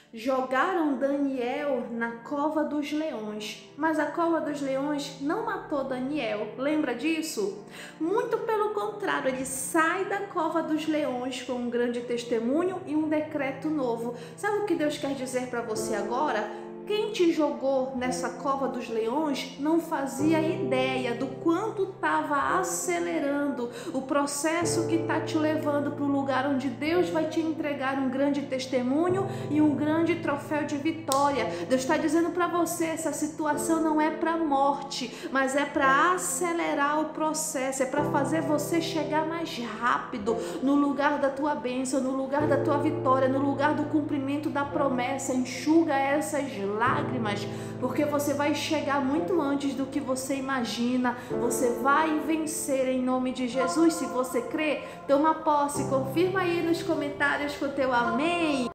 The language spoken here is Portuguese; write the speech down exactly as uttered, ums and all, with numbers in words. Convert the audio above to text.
Jogaram Daniel na cova dos leões, mas a cova dos leões não matou Daniel. Lembra disso? Muito pelo contrário, ele sai da cova dos leões com um grande testemunho e um decreto novo. Sabe o que Deus quer dizer para você agora? Quem te jogou nessa cova dos leões não fazia ideia do quanto estava acelerando o processo que está te levando para o lugar onde Deus vai te entregar um grande testemunho e um grande troféu de vitória. Deus está dizendo para você, essa situação não é para morte, mas é para acelerar o processo, é para fazer você chegar mais rápido no lugar da tua bênção, no lugar da tua vitória, no lugar do cumprimento da promessa. Enxuga essas lágrimas, porque você vai chegar muito antes do que você imagina. Você vai vencer em nome de Jesus. Se você crê, toma posse, confirma aí nos comentários com o teu amém.